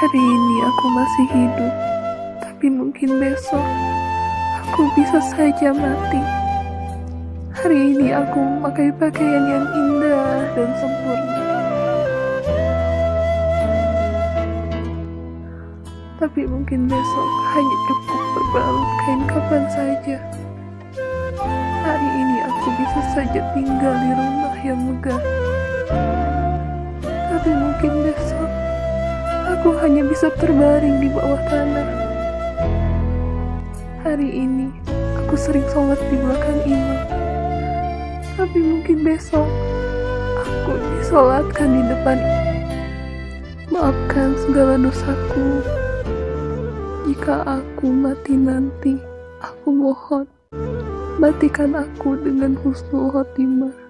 Hari ini aku masih hidup, tapi mungkin besok aku bisa saja mati. Hari ini aku memakai pakaian yang indah dan sempurna, tapi mungkin besok hanya cukup berbalut kain kafan saja. Hari ini aku bisa saja tinggal di rumah yang megah, tapi mungkin besok aku hanya bisa terbaring di bawah tanah. Hari ini aku sering sholat di belakang imam, tapi mungkin besok aku disolatkan di depan. Maafkan segala dosaku. Jika aku mati nanti, aku mohon matikan aku dengan husnul khotimah.